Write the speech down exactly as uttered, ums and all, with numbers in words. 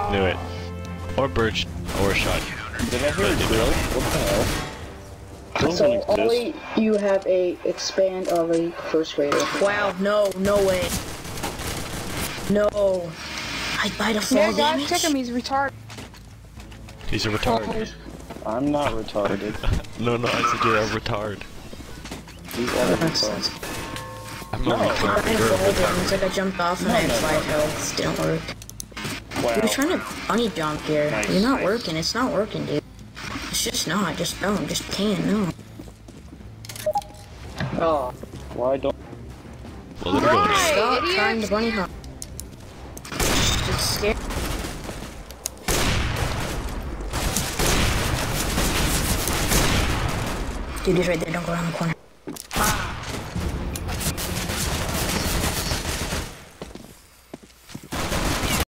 Knew it. Or birch, or shot. Did I hear a drill? What the hell? Drills So, don't exist. Ollie, you have a expand Ollie first grader. Wow, no, no way. No. I died of fall Yeah, damage. guys, check him, he's retarded. He's a retard. I'm not retarded. No, no, I said you're a retard. You are a retard. I'm No. a I retard. died of You're a fall retard. damage, like I jumped off and No, I had no, five no. health. Didn't work. Wow. You're trying to bunny jump here. Nice, You're not nice. working, it's not working, dude. It's just not, just don't, just can't, no. Oh. Why don't... Well, there we go. Hey, Stop idiot. trying to bunny hop. Just scared. Dude, he's right there, don't go around the corner.